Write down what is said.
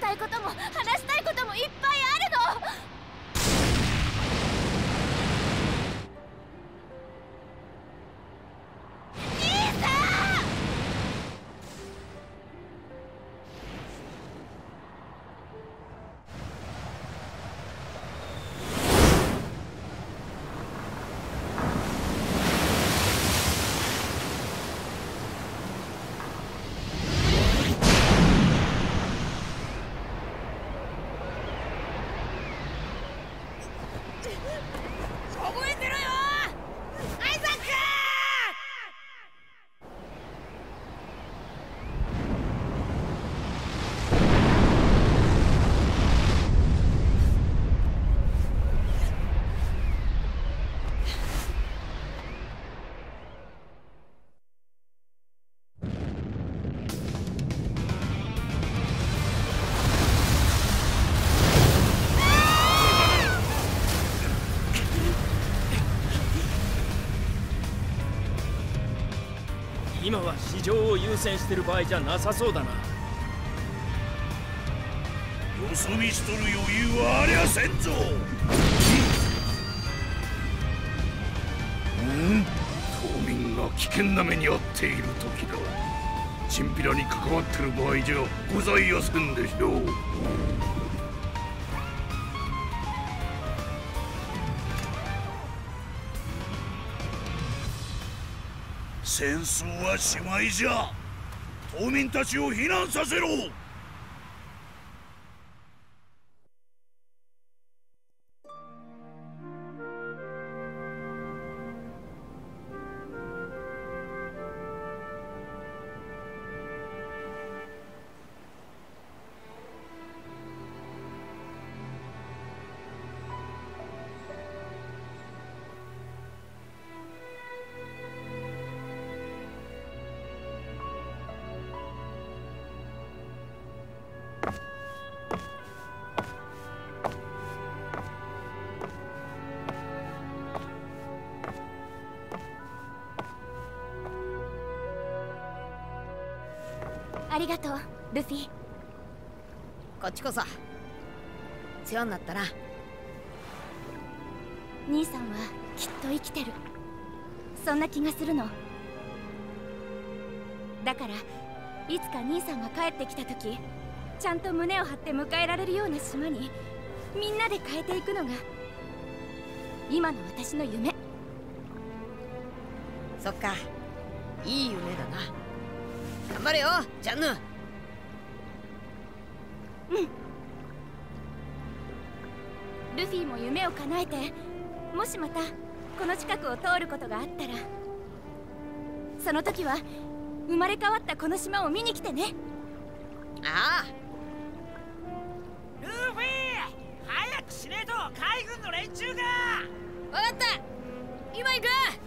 たいことも話したいこともいっぱいあるの。覚えてろよアイザック。 今は市場を優先してる場合じゃなさそうだな。 よそ見しとる余裕はありゃせんぞ。島民が危険な目に遭っている時だ。チンピラに関わってる場合じゃございやせんでしょう。戦争はしまいじゃ。島民たちを避難させろ。 ありがとうルフィ。 こっちこそ世話になったな。 兄さんはきっと生きてる、そんな気がするの。だからいつか兄さんが帰ってきた時、ちゃんと胸を張って迎えられるような島にみんなで変えていくのが今の私の夢。 そっか、いい夢だな。頑張れよジャンヌ。 ルフィも夢を叶えて、もしまたこの近くを通ることがあったら、その時は生まれ変わったこの島を見に来てね。 ああ。 ルフィ、早くしねえと海軍の連中が。 分かった、今行く。